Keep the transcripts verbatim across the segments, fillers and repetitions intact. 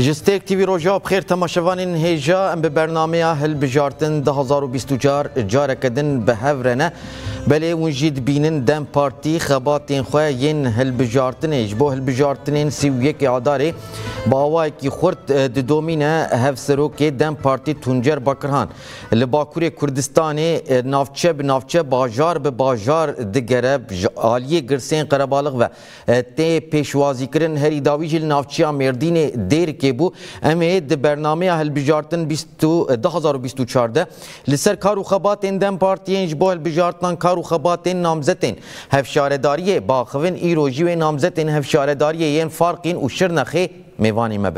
جستيك تي في روجا بخير تماشوانين هيجا ام ببرنامج هل بجارتن ده هزار و بیست و چهار جاركدن بهفرنه بله ونجید بینن دم پارتی خباتین خواه ین هل بجارتنه جبو هل بجارتنین سیویک عداره با آوائی کی خورد دومینه هفسرو که دم پارتی تونجر بکرهان لباکور کردستان نافچه به نافچه باجار به باجار دگره آلیه گرسین قربالغ و تی پیشوازی کرن هری داوی جل نافچه مردین دیر که بو امه ده برنامه هل بجارتن ده هزار و بیست و چهار لسر کارو خباتین دم پارتیین جبو هل بجارتن کارو خباتین نامزتین هفشارداریه باخوین ایروژی و نامزتین هفشارداریه ین فارقین و شرنخه میوانی مبه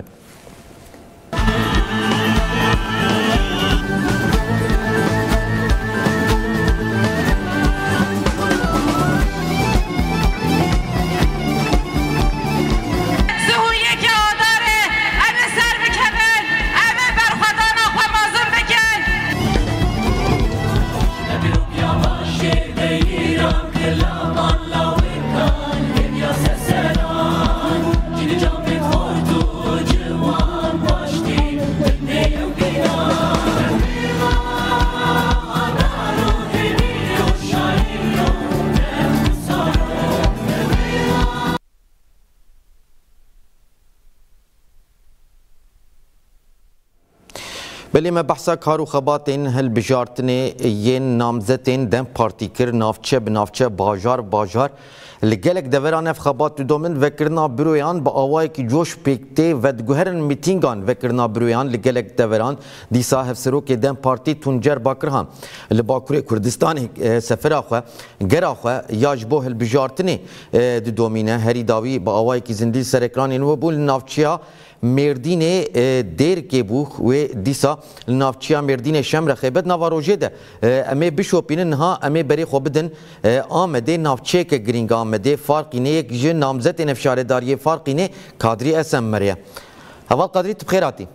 بلی ما بحثا کارو خباتین هل بجارتنه ین نامزتین دم پارتی کر نافچه بنافچه باجار باجار لگلک دوران اف خبات دومن وکرنا برویان با آوائی کی جوش پیکته و دگوهرن میتینگان وکرنا برویان لگلک دوران دیسا هفسرو که دم پارتی تونجر باکرهان لباکور کردستان سفر آخواه گر آخواه یاج بو هل بجارتنه دومینه هری داوی با آوائی کی زندیل سر اکران اینو بول نافچه مردین دیر که بو و دیسا نافچیا مردین شمر خیبت نوا روژه ده امی بشوپینن ها امی بری خو بدن آمده نافچه که گرینگ آمده فرقی نه یک جن نامزت نفشارداری فرقی نه کادری اسم مریه اول قادری تبخیراتی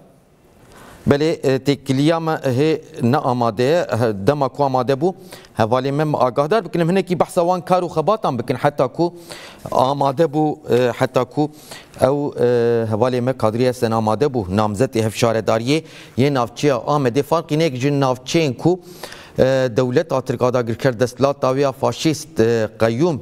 بله تکلیام هی نه آماده دما کو آماده بو حوالی من آگاه دار بکنم هنه کی بحث وان کارو خباتم بکن حتی کو آماده بو حتی کو او حوالی من قادری سن آماده بو نامزد هفشارداری یه نافچه آمده فرقی نه یک جن نافچه کو دولت آترکا دا گر کرد دستلات داویا فاشیست قیوم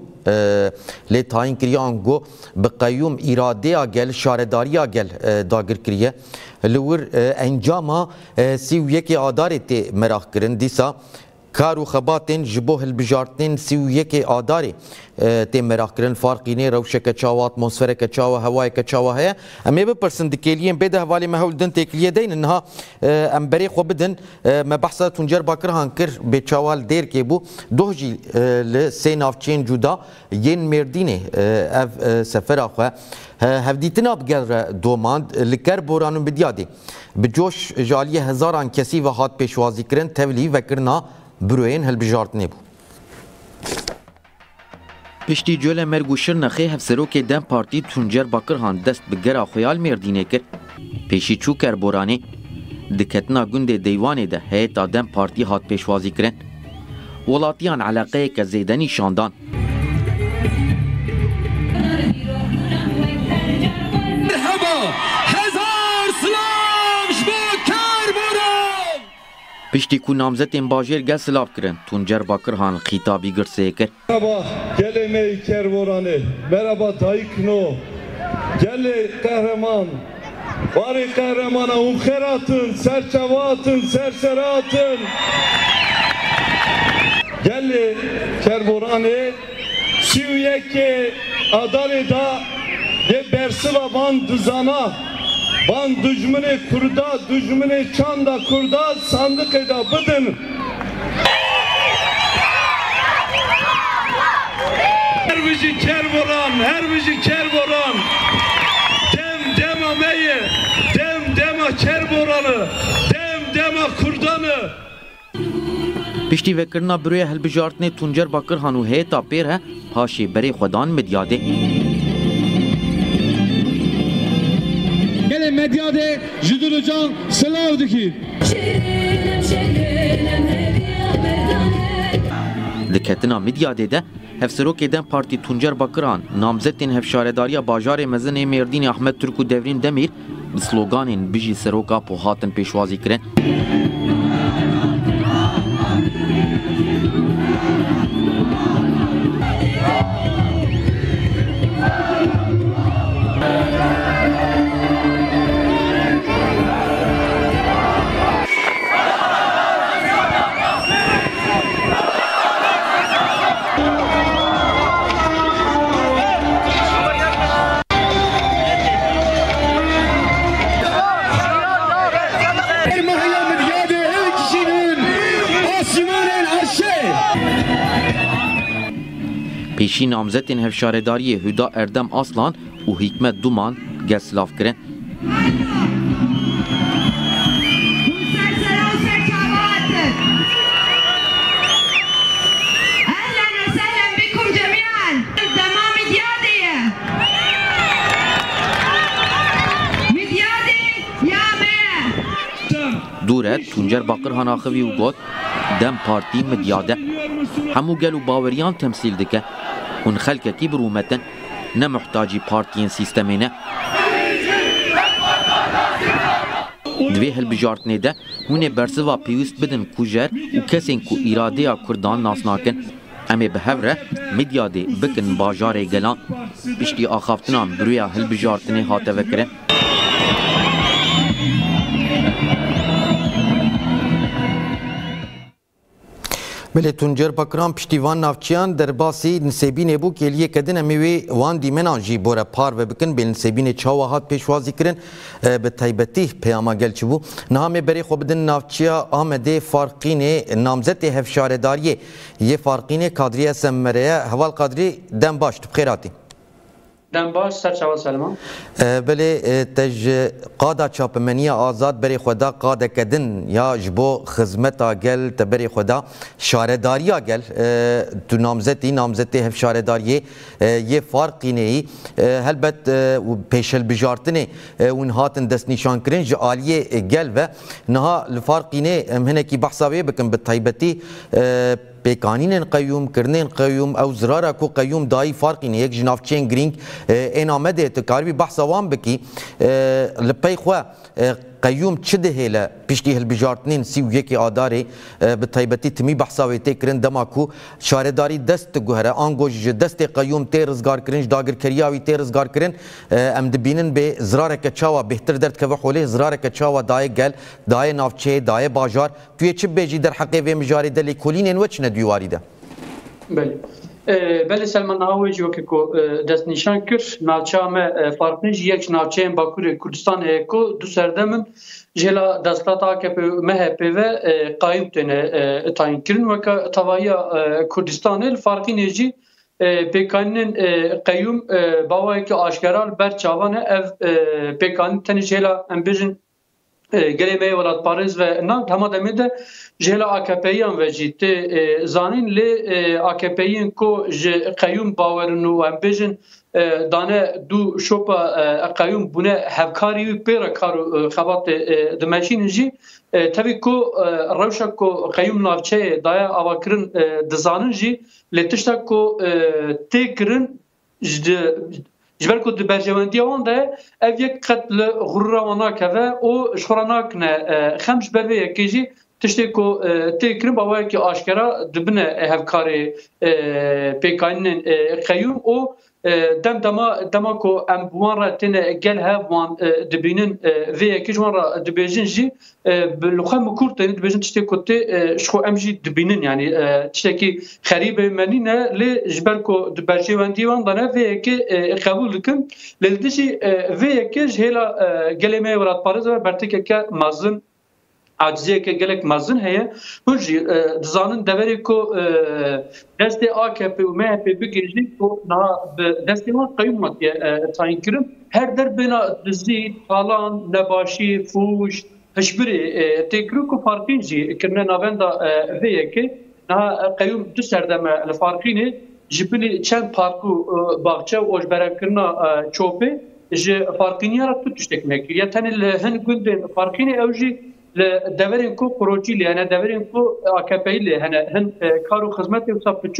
لی تاین کریان گو به قیوم اراده آگل شارداری آگل داگر کریه لور انجام سی و یک آداره تی مراخ کرن دیسا کارو خباتین جبو هل بجارتین سی و یک آداره تی مراخ کرن فارقینه روشه کچاوا اتمسفره کچاوا هوای کچاوا هیا امی بپرسن دکیلیین بده حوالی محول دن تکلیه دین انها امبری خو بدن ما بحثا تونجر باکرهان کر به چاوال دیر که بو دو جی لسی نافچین جدا ین مردینه اف سفر آخوه هفدیتنا بگل دوماند لکر بورانو بدیادی بجوش جالیه هزاران کسی و هات پیشوازی کرن تولی و کرنا بروین هل بجارتنه بو پشتی جول مرگو شرنخه هفسرو که دم پارتی تونجر باکرهان دست بگرا خویال مردینه کر پیشی چو کر بورانی دکتنا گنده دیوانه ده هیتا دم پارتی هات پیشوازی کرن ولاتیان علاقه که زیدنی شاندان پشتی کو نامزتین باجر گل سلاف کرن تونجر باکرهان خطابی گرسه کر merhaba geleme kervorane merhaba taykno gel kahraman bari kahramana umkheratın serçavatın serseratın gel kervorane siyeke adaleda ye bersila van dızana Ban düşmene kurda, düşmene çanda kurda, sandık eda bıdın. Her bizi ker vuran, her bizi ker vuran. Dem dema meye, dem dema ker vuranı, dem dema kurdanı. پشتی وکرنا بروی هل بجارتنه تونجر باکرهان و هیتا پیر ہے پاشی بری خودان مدیاده medyade Jüdülücan selam dikir. Diketina medyade de hevserokê dem Partî Tuncer Bakiran namzetên hevşaredariya bajarê mezin ê Mêrdînê Ahmed Turk û Devrin Demîr بسلوگانên bijî seroka po hatin pêşwazî kirin. Pêşî namzetên hevşaredariyê Hüda Erdem Aslan û Hikmet Duman gel silav kirin. Dure Tuncer Bakır hanaxivî û got Dem Partî midyade hemû gel û baweriyan temsîl dike hûn xelkekî birûmetin ne muhtacî partiyên sîstemê ne. Di vê hilbijartinê de hûn ê bersiva pêwîst bidin ku jer û kesên ku îradeya Kurdan nas nakin em ê bi hev re midyadê bikin bajarê gelan. Piştî axaftinan bi rûya hilbijartinê hate vekirin. Bele Tuncer Bakran piştîvan navçiyan derbasî nisêbînê bû kêliyê kedin em ê wê wan dîmenan jî bore par ve bikin bê nisêbînê çawa hat pêşwazî kirin bi taybetî peyama gel çi bû. Niha em ê berê xwe bidin navçiya Amedê Farqînê namzetê hevşaredariyê yê Farqînê Kadriye Semmere'ye heval Kadrî dem baş tu bixêr hatî. Dem baş serçava Selman. Belê tej qada çapemeniya azad berê xwe da qadeke din ya ji bo xizmeta gel te berê xwe da şaredariya gel tu namzetî namzetê hevşaredariyê yê Farqîneyî helbet pêşelbijartinê hûn hatin destnîşankirin ji aliyê gel ve niha li Farqînê em hinekî behsa wê bikin bi taybetî pêkanînên qeyûm kirinên qeyûm ew zirara ku qeyûm dayî Farqînê yek ji navçeyên girîng ên Amedê tu karibî behsa wan bikî li pey xwe qeyûm çi dihêle piştî hilbijartinên sî û yekê adarê bi taybetî timî behsa wê tê kirin dema ku şaredarî dest diguhere ango ji destê qeyûm tê rizgarkirin ji dagirkeriya wî tê rizgarkirin em dibînin bê zirareke çawa bêhtir derdkeve xolê zirareke çawa dayê gel dayê navçeyê dayê bajar tu yê çi bêjî derheqê vê mijarê de lêkolînên we çi ne dîwarî de. Belê. Belê Selman awê jî wekî ku destnîşan kir navçeya me Farqînê jî yek ji navçeyên Bakurê Kurdistan heye ku du serdemin jêla desthilata A K P û M H P ve qayîm têne tayin kirin weka tevaiya Kurdistanê li Farqînê jî pêkanînên qeyûm bawayekî aşkera li ber çavan e ev pêkanî tenê jêla em bêjin gelê me yê welatparêz ve nang hema demê de jêla A K P'yan ve jî tê zanîn lê A K P'yên ku ji qeyûm bawerin û em bêjin dane du şopa qeyûm bûne hevkarî wî pêra kar û xebatê dimeşînin jî tevî ku rewşa ku qeyûm navçeyê daya avakirin dizanin jî lê tiştek ku tê kirin ji ber ku di berjewendiya wan de ev yek qet li xurura wan nakeve û ji xwe re nakine xem ji ber vê yekê jî tiştê ku tê kirin bawayekî aşkera dibine hevkarê pêkanînên qeyûm û dem dema dema ku em bi wan re têne gel hev wan dibînin vê yekê ji wan re dibêjin jî li xwe min Kurd tenê dibêjin tiştê ku tê ji xwe em jî dibînin yanî tiştekî xerîbê menî ne lê ji ber ku di berjêwendiyê wan de ne vê yekê qebûl dikin lê li dijî vê yekê ji hêla gelê me yê welatparêz ve bertekeke mezin aciziyeke gelek mezin heye hûn jî dizanin deverê ku destê A K P û M H P bigihîjî ku niha bi destê wan qeyûm hatiye tayin kirin her derbêna dizî talan nebaşî fûş hişbirê tê kirin ku Farqîn jî kirine navenda vê yekê niha qeyûm du serdeme li Farqînê ji bilî çend park û baxçe û oşberekirina çopê ji Farqîniya re tu tiştek nekir ya tenê li hin gundên Farqînê ew jî li deverên ku Qurocî lê hene deverên ku A K P'yî lê hene hin kar û xizmetê wisa piçûk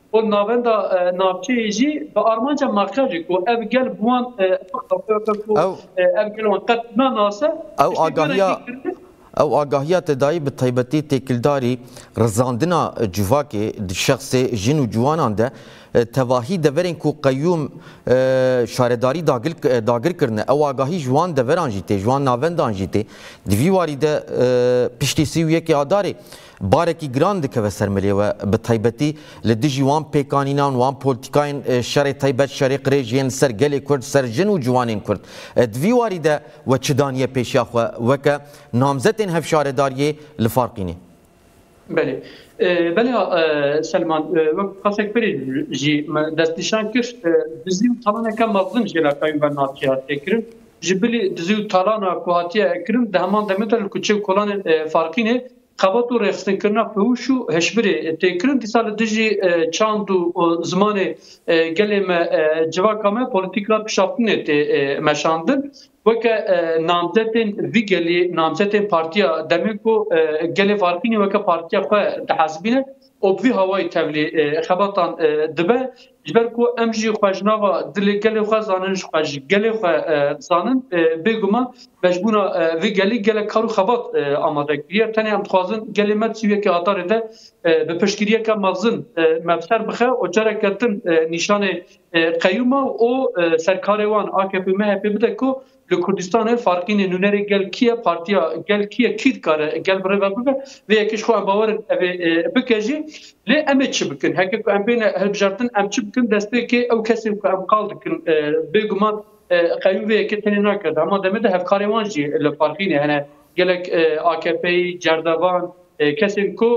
و ناوندا ناوچه جی به آرمانجا مخرج کو اف گل بوان او اف گل وان قد ما ناسه او آگاهیا او آگاهیا تدایی به تایبتی تکلداری رزاندنا جواکی شخص جن و جوانان ده تواهی دورین کو قیوم شارداری داگل داگر کرنه او آگاهی جوان دوران جیته جوان ناوندان جیته دوی واری ده پشتی سیویه که آداری بارکی گران دکه و سرملیه و به تایبتی لدیجی وان پیکانینان وان پولیتیکاین شر تایبت شر قریجین سر گلی کرد سر جن و جوانین کرد دوی واری ده و چدانیه پیشیا خو وکه نامزدین هف شارداریه لفارقینه بله بله سلمان وقت قصد بری جی دستنشان کرد دزیو طالانه که مظلم جلا کایم و ناتیات کرد جبلی دزیو طالانه کوهاتیه کرد ده همان دمتر کچه کلان فارقینه خباتو رخصتن کرنا فوشو هشبری تکرن دیسال دجی چاندو زمان گلم جواکامه پولیتیکلا بشافتنه تی مشاندن وکه نامزدین وی گلی نامزدین پارتیا دمیکو گلی فارقینی وکه پارتیا خو تحاسبینه او بی هوای تولی خباتان دبه جبر کو امجی خوجناوا دل گلی خو زانن خوج گلی خو زانن بگوما مجبونا وی گلی گلی کارو خبات آماده کیه تنی ام خوازن گلی مت سویه که آتار ده به پشکریه که مغزن مبسر بخه او جره کتن نشان قیوما او سرکاروان آکپی مهپی بده کو لکردستان فارقین نونری گل کیه پارتیا گل کیه کید کاره گل بره ببه و یکیش خو ام باور بکجی لی ام چی بکن هک کو ام بین هلبجارتن ام چی بکن دسته که او کسی کو ام قال دکن بگمان قیوم و یکی تنی نکرد اما دمده هف کاروان جی لفارقین هنه گلک آکپی جردوان کسی کو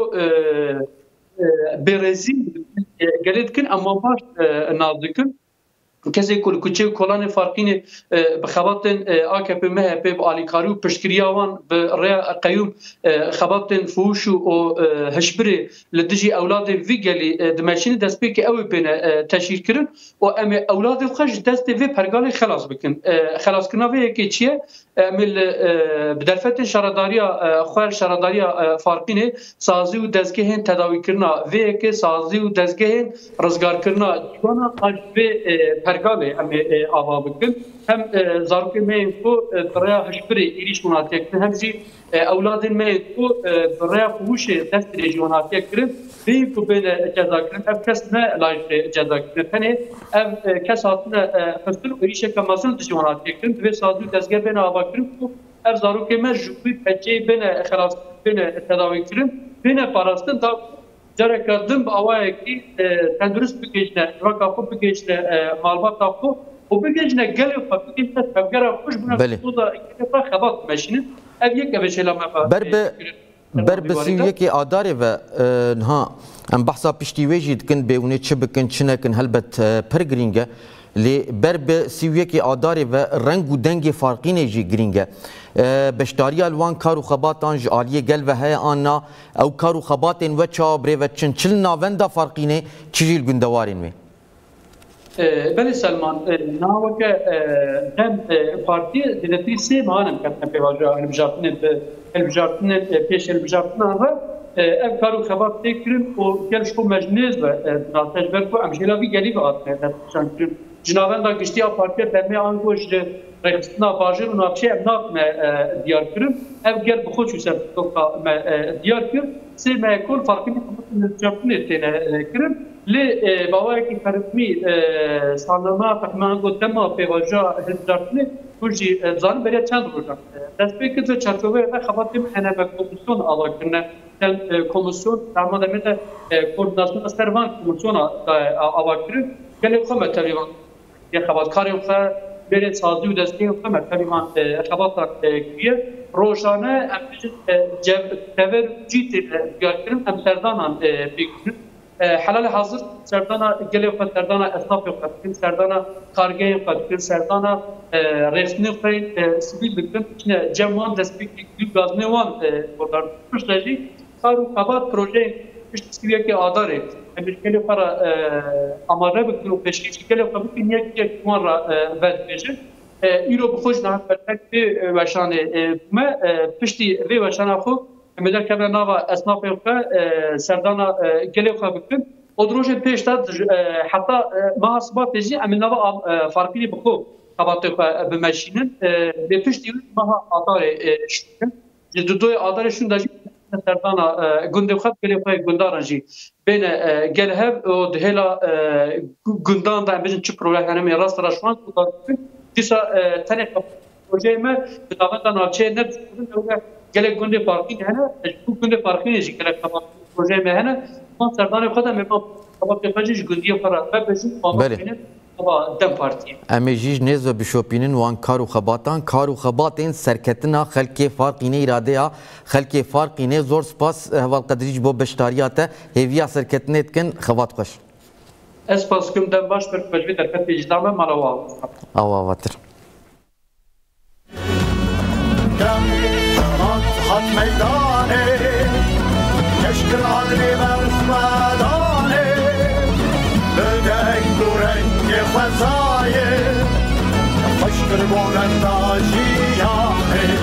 برزیل گلید کن اما باش نازدکن کسی کل کوچه کلان فارقین بخواتن آکپ مهپ به آلیکاریو پشکریاوان به ریا قیوم خواتن فوش و هشبری لدجی اولاد ویگلی دمشین دست به که اوی بین تشکیل کردن و ام اولاد خوش دست وی پرگال خلاص بکن خلاص کنا وی که چیه مل بدرفت شرداریا خوار شرداریا فارقین سازی و دستگاه تداوی کرنا وی که سازی و دستگاه رزگار کرنا جوانا آج به پرگاله ام آوا بکن هم زاروک من کو برای هشبری ایریش مناطق هم زی اولاد من کو برای فوش دست رژیوناتی کرد بی کو بین جزا کرد اف کس نه لایق جزا کرد تنه اف کس هاتنه فستل ایریش کماسن رژیوناتی کرد و سازی دستگاه بین آوا کرد کو اف زاروک من جوی پچه بین خلاص بین تداوی کرد بین پاراستن تا جاره کردم با آوایی که تندرست بگیجنه و کافو بگیجنه معلومات کافو و بگیجنه گلی و بگیجنه تفگره خوش بونه بسودا اکتفا خبات مشینه اف یک اوشیلا مفا بر بر بسیویه که آداره و نها ام بحثا پشتیویجی دکن بیونه چه بکن چه نکن هلبت پرگرینگه لی بر بسیویه که آداره و رنگ و دنگ فارقینه جی گرینگه بشتاری الوان کارو خباتان جالیه گل و های آننا او کارو خباتین و چابره و چنچل ناوندا فارقینه چجیل گندوارین می؟ بله سلمان ناوکه هم پارتی دیدتی سه ماهانم کتنه پیواجه البجارتنه البجارتنه پیش البجارتنه و ev karu xebat têkirin û gel ji bo mejnêz ve natejber ku em jêla vî gelî ve hatine destpêşankirin. Jinavenda giştiya partiya demê an ku ji rêxistina bajêr û navçeyê em nakine diyarkirin. Ev gel bi xwe çû ser doka me diyar kir. Sê me ekol farkî nizamî têne kirin. Lê bawayekî xerifmî sandema fehman got dema pêvaja hilbijartinê ku jî zanin beriya çend rojan. Destpêkir ve çerçeveyê ve xebatê henebe komisyon ava kirine. Komisyon, ama demede koordinasyon servan komisyona ava kirin. Gelê xwe me tevîvan xebatkarên xwe berê sazî û destiyên xwe me tevîvan xebatan kiriye. Rojane em bijin tever cî tê diyarkirin em serdanan pêkirin. Helal hazır serdana gelê xwe serdana esnafê xwe dikin, serdana kargeyên xwe dikin, serdana rêxinê xwe sivîl dikin. Çine cem wan destpêkî gül gazinê wan kordar pişt jî kar û xebat projeyên pişt siviyekê adarê em bi gelê xwe re amade bikin û pêşkêçî gelê xwe bikin yek yek wan re vedibêjin. Îro bi xwe ji navbertek vê weşanê me piştî vê weşana xwe em derkevne nava esnafê xwe serdana gelê xwe bikin û ادروج پیش داد حتی ما حسابات جی امنوا فرقی بخو خبات بمشینن به پیش دیو ما آدار شون جدوی آدارشون داشت سردانا گنده خط گلی خواهی گندارن جی بین گلهب و دهلا گندان دا بیشتر چه پروژه هنمی راست راشوان کدام دیسا تنه پروژه ما به دامن ناچه نبض گله گنده پارکی هنه گنده پارکی نیست گله پروژه ما هنه ما سردان خدا می ما خبات بخشش گندی فرا بپذیر بله دم پارتی امیجیج نزو بشوپینن وان کارو خباتان کارو خباتین سرکتنا خلک فارقینه اراده ها خلک فارقینه زور سپاس هوال قدریج بو بشتاریات هیویا سرکتنه کن خبات خوش اسپاس کم دم باش پر مجبور ترکت اجتماع مالوا آوا واتر دم خط میدانه کشکل عدلی مرسمدانه بدنگ دورنگ خزایه خوشکل بورنداجیانه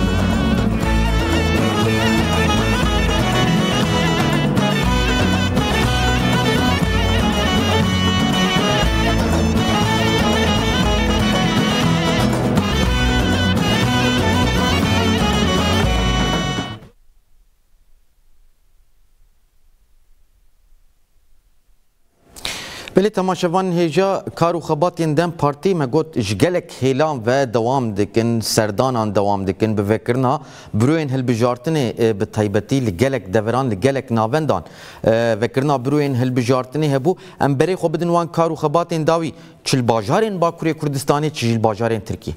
بله تماشاوان هیجا کارو خباتین دم پارتی مگوت جگلک هیلان و دوام دکن سردانان دوام دکن به فکرنا بروین هلبجارتن به تایبتی لگلک دوران لگلک ناوندان فکرنا بروین هلبجارتن هبو ام بری خو بدن وان کارو خباتین داوی چل باجارین باکوری کردستانی چل باجارین ترکی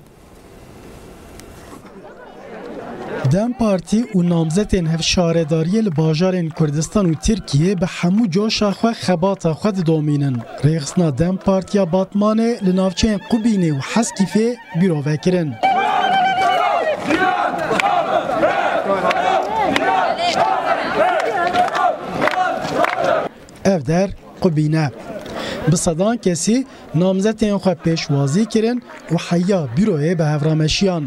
دم پارتی و نامزدین هف شارداری لباجارین کردستان و ترکیه به همو جوشا خو خبات خود دومینن ریخسنا دم پارتیا باتمانه لنافچین قبینه و حسکیفه بیرو وکرن اف در قبینه بصدان کسی نامزدین خو پیشوازی کرن و حیا بیروه به هفرامشیان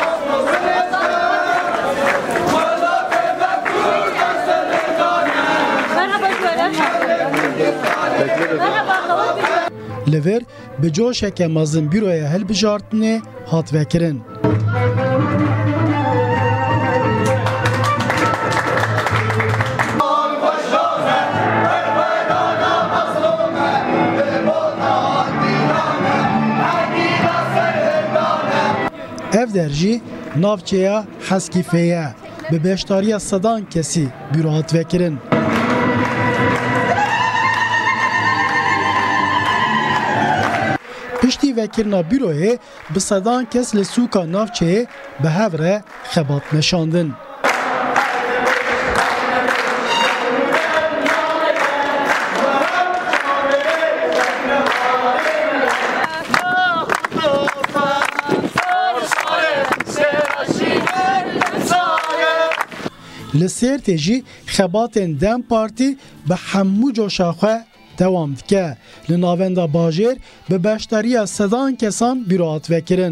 لور به جوشه که مازن بیروی هل بجارتنه هات وکرن اف درجی نافچه حسکیفه به بشتاری صدان کسی بیرو هات وکرن پشتی وکرنا بیروه به صدان کس لسوکا نافچه به هوره خبات نشاندن. لسیر تیجی خباتن دم پارتی به همو جوشاخه دوام دکه لناوندا باجر به بشتری صدان کسان بیروات وکرن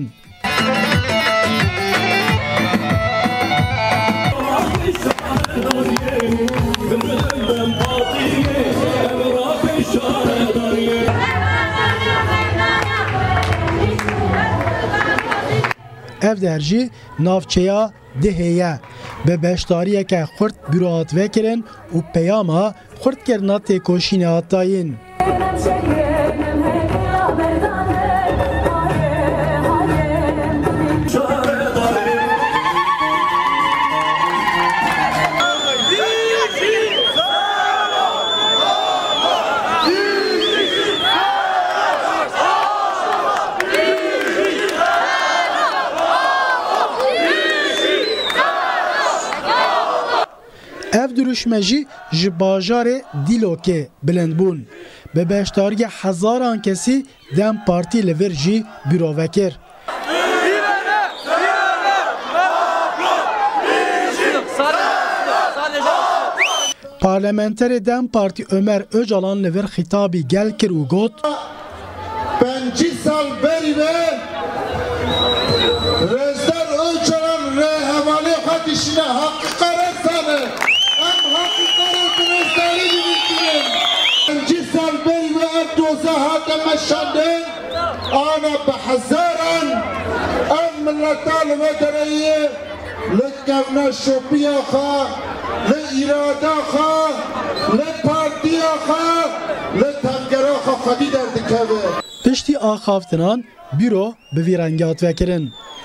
اف درجی نافچیا دهیه به بشتاریه که خورد بیروات وکرن و پیاما خورد کرنا تکوشین آتاین اف دروشمجی جباجار دیلوکه بلند بون به بشتاری هزاران کسی دم پارتی لورجی بیرو وکر پارلمانتر دم پارتی عمر öcalan لور خطابی گل کر و گوت پنجی سال بری به رزدر öcalan ره حوالی خودشینه حقیقه رسانه هم حقیقه رسانه حزارا ام ملتان المدنيه لكنا الشوبيه خا لاراده خا لبارتيه خا لتنگرا خا خدي دردكبه پشتی آخافتنان بیرو به ویرانگات وکرن.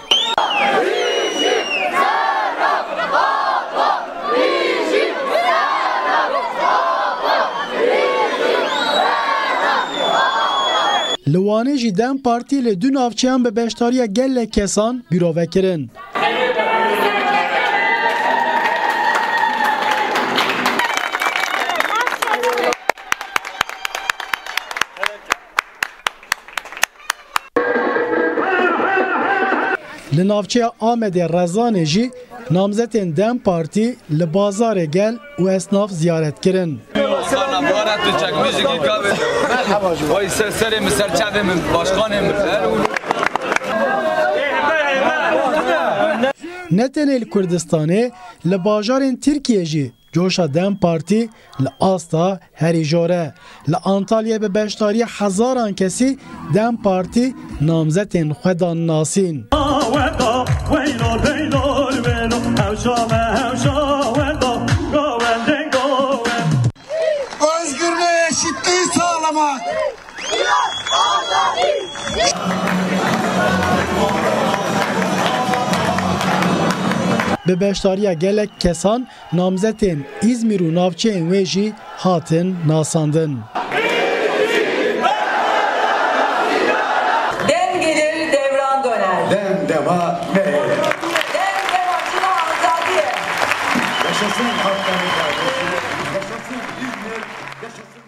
لوانه جی دم پارتی لدو نافچیان به بشتاری گل کسان بیرو وکرن. لنافچه آمد رزانه جی نامزتین دم پارتی لبازار گل و اسناف زیارت کرن. نتنیل کردستانه لباجارین ترکیه جی جوشا دم پارتی لآستا هری جوره لانتالیا به بشتاری هزاران کسی دم پارتی نامزتین خودان ناسین. به بشتاری گلک کسان نامزتین İzmir و ناوچه ویجی هاتن ناساندن. Dem gelir devran döner. Dem deva ne? Dem devacına azadiye. Yaşasın halkların kardeşi. Yaşasın İzmir. Yaşasın.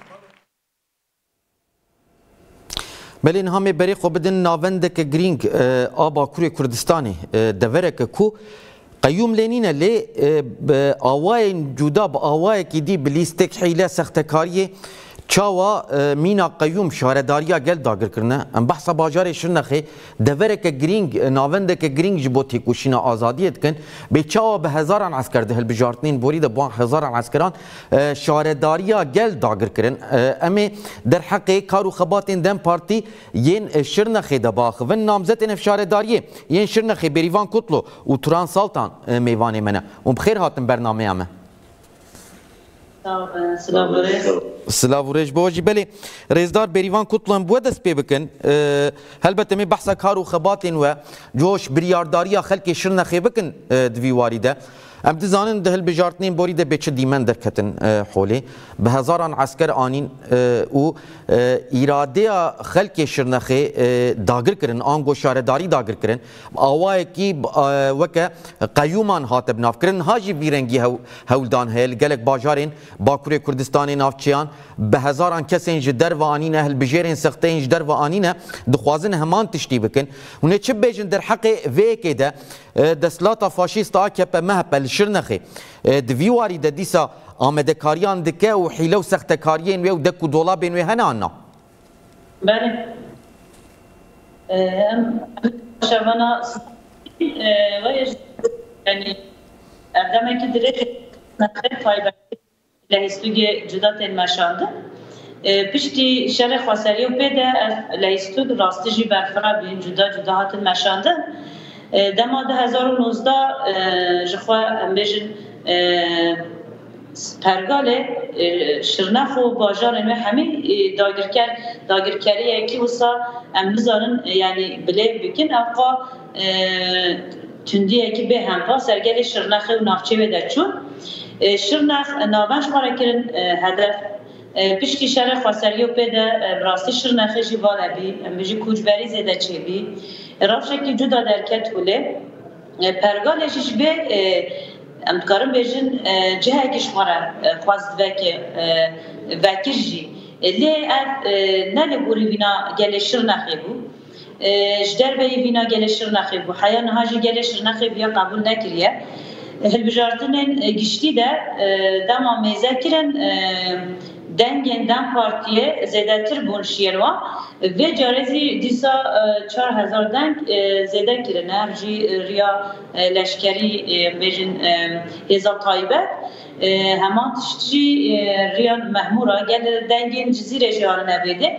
بلین همی بری خو بدن ناونده که گرینگ آبا کوری کردستانی دوره که کو قیوم لینینه لی آوای جدا با آوای که دی بلیستک حیله سختکاریه چاوا مینا قیوم شهرداریا گل داگر کرنه ام بحثا باجار شرنخه دوره که گرینگ ناونده که گرینگ جبوتی کوشینا آزادیت کن به چاوا به هزاران عسکر دهل بجارتنین بوری ده بوان هزاران عسکران شهرداریا گل داگر کرن امی در حق کارو خباتین دم پارتی ین شرنخه ده باخون نامزتین اف شهرداریه ین شرنخه بریوان کتلو و توران سالتان میوانی منه و بخیر هاتن برنامه همه سلاو ریج بوجی بله رزدار بریوان کتلان بو دست پی بکن هلبته می بحثا کارو خباتین و جوش بریارداریا خلک شرنخه بکن دویواری ده ام دزانن دهل بجارتنین بوری ده بچه دیمن درکتن حوله به هزاران عسکر آنین و اراده خلک شرنخه داگر کرن آنگو شهرداری داگر کرن آوای کی وکه قیومان هاتب ناف کرن هاجی بیرنگی هولدان هل گلک باجارین باکوری کردستان نافچیان به هزاران کسین جدر و آنین اهل بجیرین سختین جدر و آنین دخوازن همان تشتی بکن ونه چه بیجن در حق ویکه ده دسلاتا فاشیست آکپ مهپل شرنخه دویواری ده دیسا آمده کاریان دکه و حیله و سخت کاریین و دک و دولابین و هنه آنا بله ام شوانا ویش یعنی اردمه که درک نخیر فایبر لحیستوگی جدات المشانده پشتی شرح خواستری و پیده لحیستوگ راستجی برفرا بین جدا جدا هات المشانده دما ده هزار و نوزده جخوا امبیجن پرگاله شرنخ و باجار و همه داگرکر داگرکریه کی وسا ام بزارن یعنی بله بکن اوقا تندیه کی به همپا سرگل شرنخ و نافچه بده چون شرنخ ناونش ماره کرن هدف پشتی شرح خواستری و پیده براستی شرنخ جیواله بی امبیجی کوچبری زده چه بی رافشکی جدا درکت ولی پرگالشش به امکارم بیشن جه کشماره خواست وکی وکیجی لی اف نل بوری وینا گلشر نخیبو جدر به وینا گلشر نخیبو حیا نهاجی گلشر نخیب یا قبول نکریه هل بجارتنن گشتی ده دما میذکرن دنگن دم پارتیه زیادتر بونشیروا و جارزی دیسا چهار هزار دنگ زیاده کرده جی ریا لشکری بیشن حزب طایبت همان تشتی ریا محمورا گل دنگن جزیره جهان نبیده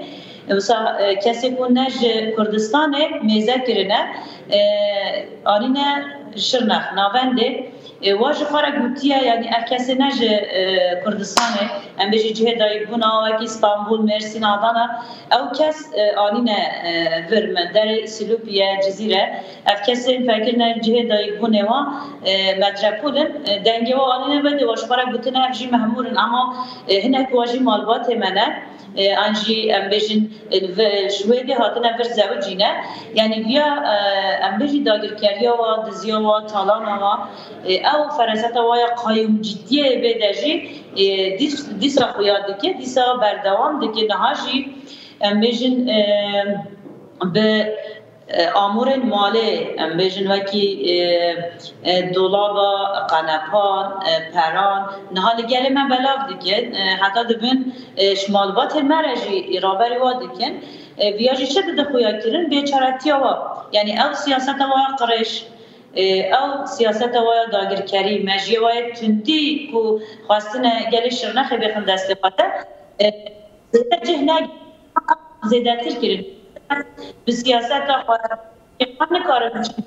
مثلا کسی که نج کردستان میزه کرنه آنینه شرنخ ناونده واج خارج گوتیه یعنی کسی نج کردستان ام بيجي جهه دايك بنا کی اسطنبول مرسین آدانا او کس آنینه ورمن در سلوپیه جزیره اف کسی فکر نه جهه دايك بنا و متروپولن دنگه و آنینه بده واش خارج گوتنه افجی مهمورن اما هناك واجی مالبات منه انجی ام بیشن شویدی هاتن افر زوجینه یعنی بیا ام بیشی داگرکریا و دزیا و تالانا و او فرصت وای قایم جدیه بدهجی دیس دیسا خویاد که دیسا بردوام دکه نهاجی ام بیشن به امور مالی ام بیشن وکی دولابا قنپان پران نهال گله من بلاف دکه حتی دبن شمالبات مرجی رابری واد دکن ویاجی شد دخویا کرن بیچارتی وا یعنی او سیاست وا قرش او سیاست وا داگرکری مجی وا تندی کو خواستن گله شرنخ بخن دست خاطر جهنگ زیاده تر کرن به سیاست خواهد همه کار میشه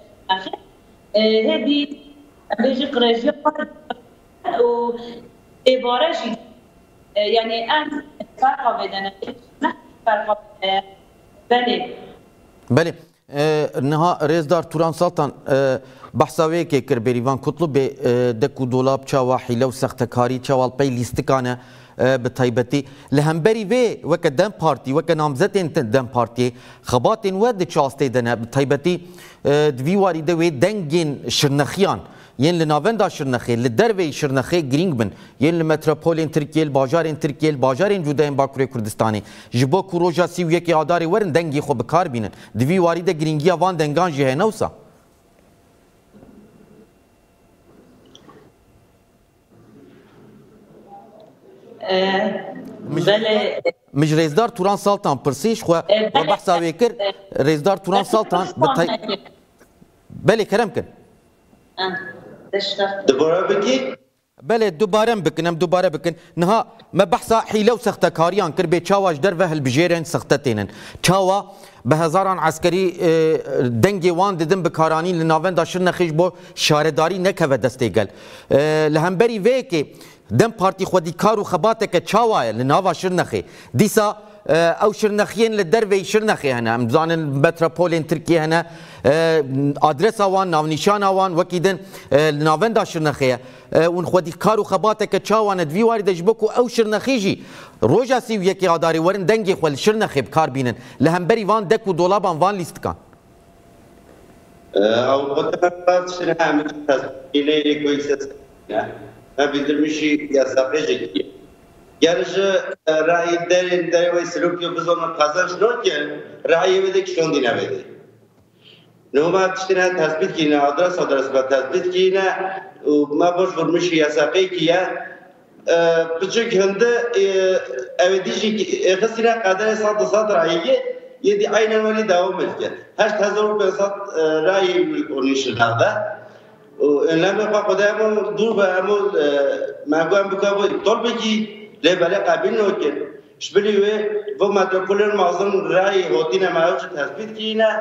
هدی بیشتر قرضی و عبارتی یعنی ان فرق بدن نه فرق بله بله نها رزدار توران سلطان بحثاوی که کر بریوان کتلو به دکو دولاب چاوا حیله و سختکاری چاوال پی لیستکانه بتایبەتی لە هەمبەری وێ وەکە دەم پارتی وەکە نامزەتێن دەم پارتی خەباتێن وە دچاستێ دەنە بتایبەتی دوی واری دەوێ دەنگên شirnexîyan yên li navenda şirnexê li derveyê şirnexê girîng bin yên li metropolên Tirkiye li bajarên Tirkiye li bajarên cudayên Bakurê Kurdistanê ji bo ku roja sî û yekê adarê werin dengê xwe bikar bînin divî warî de girîngiya van dengan jî hene wisa مج رێزدار توران ساڵتان پرسیش خو بەحسا وێ کرد رێزدار توران ساڵتان بەلێ کەرەم کرد بەلێ دووبارەم بکن ئەم دووبارە بکن نها مە بەحسا حیلە و سەختەکاریان کرد بێ چاواش دەرڤە هەلبژێرن سەختە تێنن چاوا بە هەزاران عسکەری دەنگێ وان ددن بکارانی لە ناوەندا شirnexîş بۆ شارەداری نەکەوە دەستێ گەل لە هەمبەری وەیەکێ دم پارتی خودی کارو خباته که چاوایه لناوا شرنخی دیسا او شرنخیین لدروی شرنخی هنه امزان متروپولین ترکیه هنه آدرس آوان ناونیشان آوان وکیدن لناوندا شرنخیه اون خودی کارو خباته که چاوانه دوی واری دجبکو او شرنخی جی روژا سیو یکی آداری ورن دنگی خوال شرنخی بکار بینن لهمبری وان دکو دولابان وان لیست کن او بطرفات شنه همین تصمیله یکوی سست bildirmişi yasaklayacak. Yarışı rayi derin derin ve sülükü biz onu kazanç nörken rayi ve de kişon dinamedi. Numat işte tespit ki ne adres adres ve tespit ki ne ma boş vurmuş yasaklı ki ya küçük hende evdici kısına kadar sat sat rayi yedi aynen öyle devam ediyor. Her tezahür ben sat rayi onun şirkette önleme قدامه دور به همون مگویم بکاوی طول بگی لبله قبیل نوکن شبلی و متروپولین معظم رای هاتین معاوش تثبیت کینه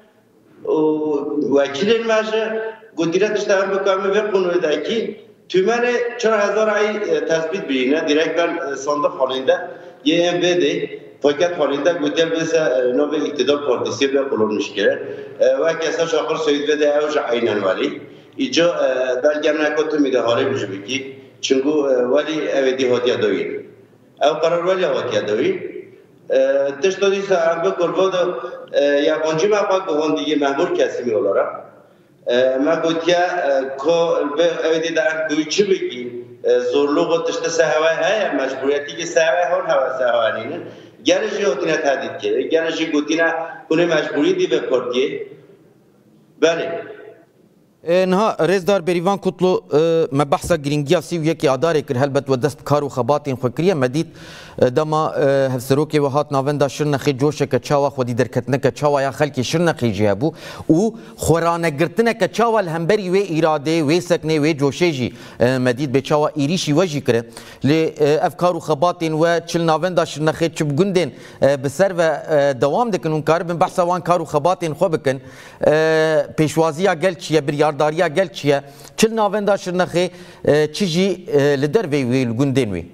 وکیلین ماشه گودیره تشتغل بکاوی و قنوی داکی tümene چهار هزار ay tespit birine direktmen sandık halinde Y M B'de fakat halinde güzel bir nove iktidar partisi bile kullanmış gerek ve kesa şakır söyledi de evce aynen vali İca belgemle kötü müdahale biçimi ki çünkü vali evdi hatiye doyur. Ev karar vali hatiye doyur. Teştodiyse ambe kurvada yabancı maqam gohandiye memur kesimi olarak ما گویی که اولی در کوچه بگی زورلو گذاشته سهوای های مجبوریتی که سهوای هون هوا سهوانینه گرچه اوتینا تهدید کرده گرچه گویی نه کنه مجبوری دی به کردیه بله نها رزدار بریوان کتلو مبحثا گرینگیا سیو یکی آداره کر هلبت و دست کار و خباتین خوکریه مدید دما هفسروکی و هات ناوندا شرنخی جوشه که چاوا خودی درکتنه که چاوا یا خلکی شرنخی جیبو و خورانه گرتنه که چاوا الهمبری و ایراده و سکنه و جوشه جی مدید به چاوا ایریشی وجی کره لی افکار و خباتین و چل ناوندا شرنخی چب گندین بسر و دوام دکن اون کار بن بحثا وان کار و خباتین خو بکن پیشوازیا گل چیه بریارداریا گل چیه چل ناوندا شرنخی چیجی لدر وی وی گندین وی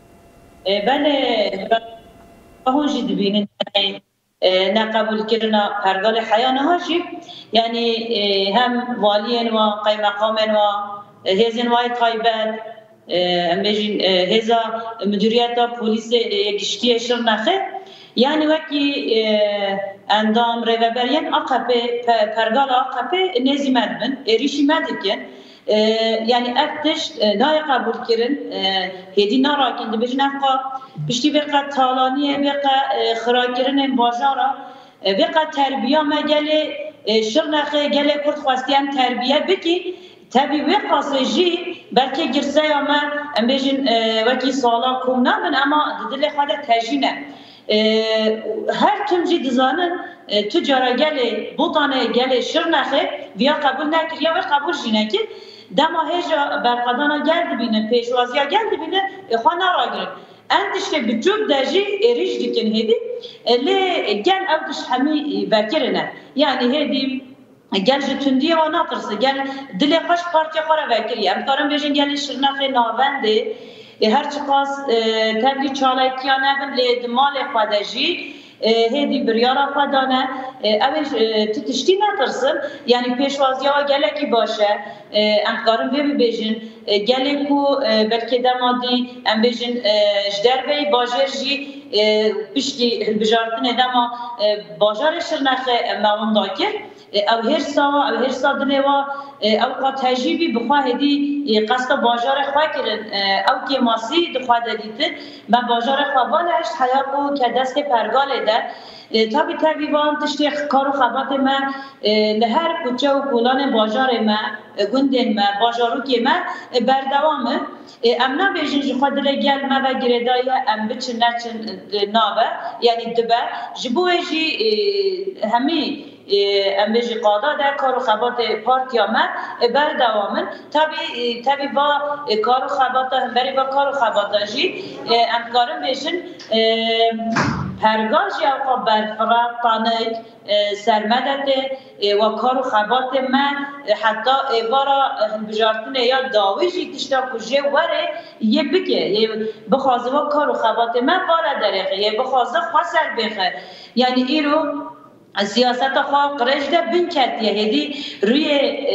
بله هون جد بینن نقبول کردن پرگال حیانه هاشی یعنی هم والین و قیمقامن و هزین وای تایبت میجین هزا مدیریت پلیس گشتی شرنخه یعنی وکی اندام ریوبریان آقابه پرگال آقابه نزیمت بن ریشی مدکن yani eftиш naya kabul kirin hedi narakin de bejin efqa pişti beqa talaniye beqa xirakirin bajara beqa terbiya me gele şirnaxe gele kurt xwastiyan terbiye biki tabi beqa seji belki girse ama em bejin veki sala kumna ben ama dile xada tejine her tümci dizanın tücara gele botane gele şirnaxe viya kabul nekiriya ve kabul jineki dema heja berqadana geldi bine peşvaziya geldi bine xana ragirin endişte bütçük deji eriş dikin hedi le gel evdiş hemi vekirine yani hedi gel jitündiye ve natırsı gel dile kaç partiya para vekiriye em tarım bejin gel şirnaxe navendi her çıkas tebli çalaytiya nebin le dimale xadeji هدی بریارا خدانه اوش تشتی نترسن یعنی پیشوازی‌ها گلکی باشه ام کارم وی بیجن گلکو بلکه دمادی ام بیجن جدر وی باجر جی پشتی بجارتن دما باجر شرنخه ماون داکر او هر سا او هر سا دلوا او قا تجربی بخواه هدی قصد باجر خواه کرن او که ماسی دخواه دادیتن من باجر خواه بالشت حیاکو که دست پرگاله ده tabi tabi van tiştê kar û xebatê me li her kuçe û kolanê bajarê me gundên me bajarokê me berdewam in em nabêjin ji xwe dile gel me ve girêdayê em biçin neçin nave yanî dibe ji bo wê jî hemî em bêjî qada de kar û xebatê partiya me berdewam in tabi tabi va kar û xebata hemberî ve kar û xebata jî em karin bêjin پرگاز یا که برفرق تانک سرمدت و کار و خبات من حتی ایوارا بجارتن یا داویجی تشتا کجه وره یه بگه یه بخوازه و کار و خبات من واره دریقه یه بخوازه خواستر بخه یعنی ایرو سیاست خواه قرش ده بین کتیه هدی روی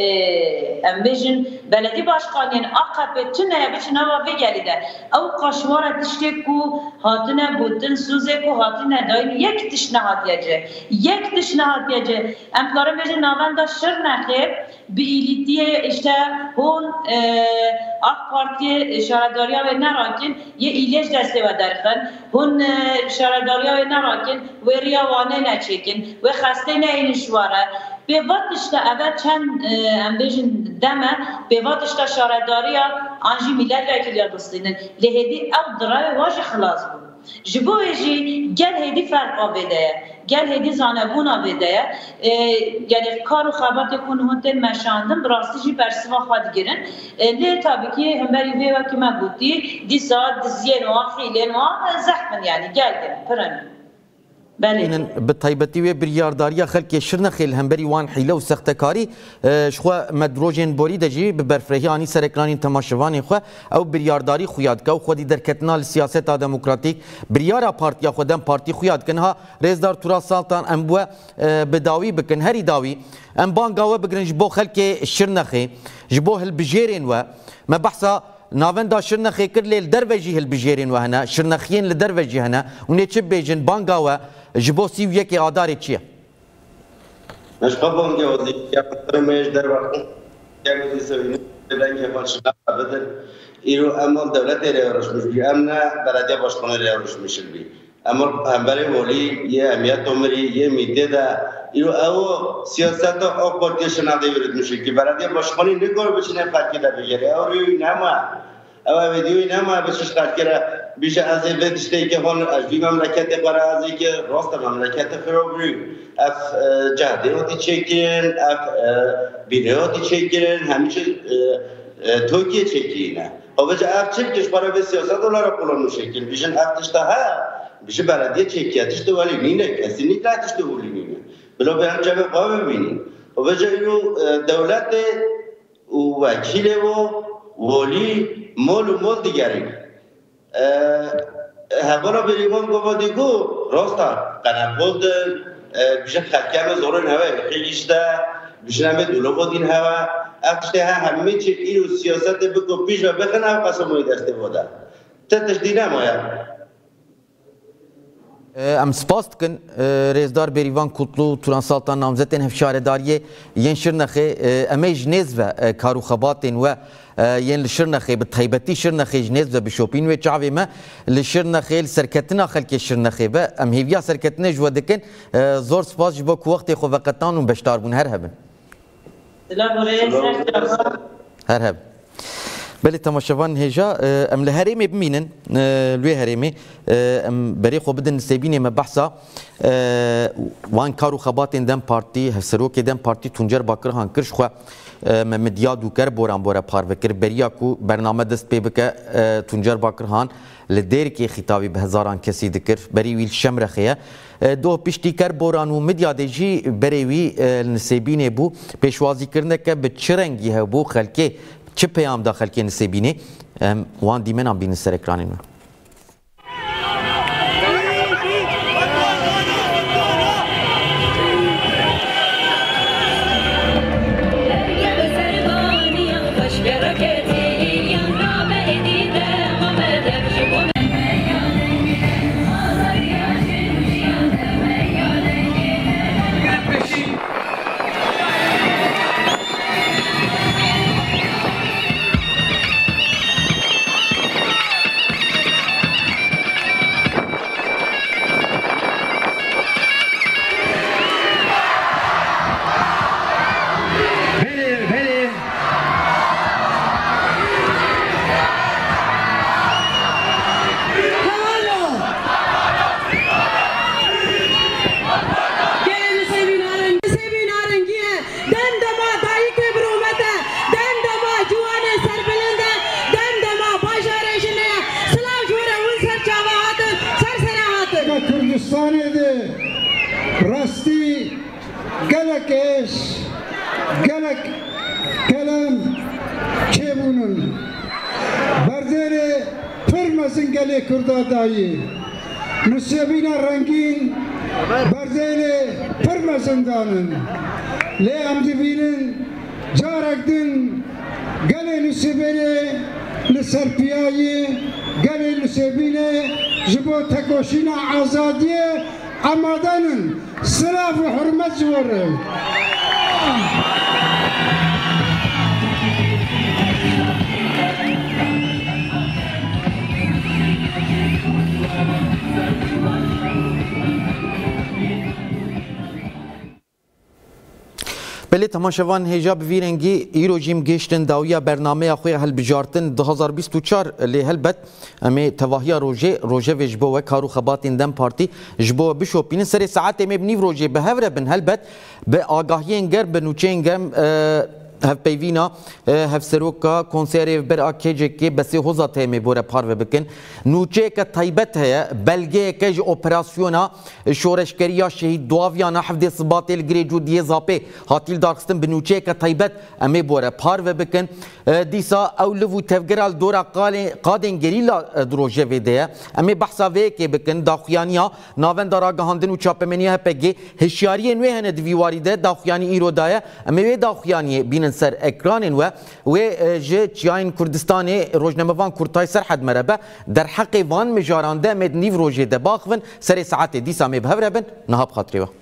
امبیجن بلدی باشقانین آقابه تونه بچنه و بگلیده او قاشواره تشتی کو هاتنه بودن سوزه کو هاتنه داین یک تشنه هاتیه جه یک تشنه هاتیه جه امکارم بیجن ناونده شر نخیر به ایلیتیه اشته هون آق پارتی شهرداریا و نراکن یه ایلیش دسته و درخن هون شهرداریا و نراکن و ریاوانه نچکن و خسته نه این شواره به وقتشتا اول چند ام بیجن دمه به وقتشتا شهرداریا آنجی میلاد وکیلیا دوستینن لهدی او درای واجه خلاص بود جبوه جی گل هدی فرق آبیده گل هدی زانبون آبیده یعنی کار و خبات کنه هنتن مشاندن براستی جی برسیما خواهد گیرن لی تابی که همبری وی وکی ما بودی دی ساعت دزین و خیلین و زحمن یعنی گل گل پرنی بله بالطيبتي وبريارداريا خلق شرنخ الهمبري وان حيله وسختكاري شخوا مدروجين بوري دجي ببرفرهي اني سركلاني تماشواني خو او بريارداري خوياد كو خودي دركتنا السياسه الديمقراطيك بريارا بارتيا خدام بارتي خوياد كنها رئيسدار تورا سلطان امبو بداوي بكن هري داوي ام بانغاو بگرنج بو خلق شرنخي جبو البجيرين و ما بحثا ناوندا شرنخي كر ليل دروجي البجيرين وهنا شرنخيين لدروجي هنا ونيتشب بيجن بانغاو جبوسي وياك عداري تشيا مش قبل جوزي يا فرميش دروخ يا جوزي سوينا بدنا نفرشنا بدل إيرو أمام دولة ريورش مش بي أمنا بلدية باشخانة ريورش مش بي أمر همبري ولي يا أميات عمري يا ميتة ایرو او سیاست او پارتی شناخته ورد میشه که برای باشخانی نکار بچینه خلقی دا بگیره او روی نما او ویدیوی نما بچش خلقی را بیش از این بدشته که هون اجوی مملکت قرار ازی که راست مملکت خرابری اف جهدیاتی چکرین اف بینیاتی چکرین همیشه توکیه چکرینه و بچه اف چکش برای به سیاست دولار قلون مشکل بیشن اف تشتا ها بیشه برای چکیاتش تو ولی نینه کسی نیتش تو ولی نینه بلا به هم جبه قا ببینیم و بجا اینو دولت و وکیل و ولی مال و مال دیگری هوالا بریوان گوادی گو راستا قنبود بیشه خلقی همه زورن هوا خیلیش ده بیشه همه دولو دین هوا افتشته همه چه اینو سیاست بکو پیش و بخنه و قسموی دسته بوده تتش دینه مایا ام سپاس دکن رێزدار بێریڤان کوتلو و تورانساڵتان نامزەتên hevşaredariyê yên Şirnexê em ê ji nêz ve karûxebatên we yên li Şirnexê bi taybetî Şirnexê ji nêz ve bişopîn wê çavê me li Şirnexê li serketina xelkê Şirnexê ve em hêviya serketinê ji we dikin zor spas ji bo ku wextê xwe veqetan û beşdarbûn her hebin her hebin بله تماشاوان هجا ام له هرمي بمينن لوی هرمي ام بري خو بدن سيبيني ما بحثا وان كارو خباتين دم بارتي هفسروك دم بارتي تونجر باكر هان كرش خو مديا دوكر بوران بورا پار وكر بريا کو برنامه دست پی بك تونجر باكر هان لدير كي خطابي بهزاران كسي ذكر بري ويل شمرخيه دو پشتی کر بوران و مدیا دیجی بریوی نسبینه بو پیشوازی کرنه که به چرنگی ها بو خلکه چه پیام داخل که نسبینه وان دیمن هم بین سر اکرانین ما راستی گلکش گلک کلام چه بونن بردر فرمزن گله کردادایی نسبین رنگین بردر فرمزن دانن لی هم دبینن جارک دن گله نسبین لسرپیایی گله نسبین جبو تکوشین آزادیه آمادانن سلاف و حرمت زوره بله تماشاوان هجا بویرنگی ایرو جیم گشتن داویا برنامه خوی هل بجارتن دو هزار بیست و چهار لی هلبت امی تواهیا روژه روژه و جبو و کارو خباتین دم پارتی جبو بشوپین سر ساعت امی بنیو روژه به هفره بن هلبت به آگاهی انگر بنوچه انگرم هف پیوینا هف سروکا کنسری بر آکیجه که بسی هزات همی بوره پارو بکن نوچه که طیبت هیا بلگه که جو اپراسیونا شورشگریا شهید دواویانا حفظ صبات الگریجو دیه زاپه هاتیل دارخستن بنوچه که طیبت امی بوره پارو بکن دیسا اولو تفگرال دورا قادن گریلا دروجه ویده امی بحثا وی که بکن داخیانیا ناون دارا گهاندن و چاپمنی هپگه هشیاری نوی هنه دویواری ده داخیانی ایرو دایه امی وی داخیانی بینن سر اکران و و جه چیاین کردستان روزنامه‌وان کورتای سرحد مربع در حق وان مجارانده مد نیو روزه ده باخون سر ساعت دیسا می بهره بن نهاب خاطری و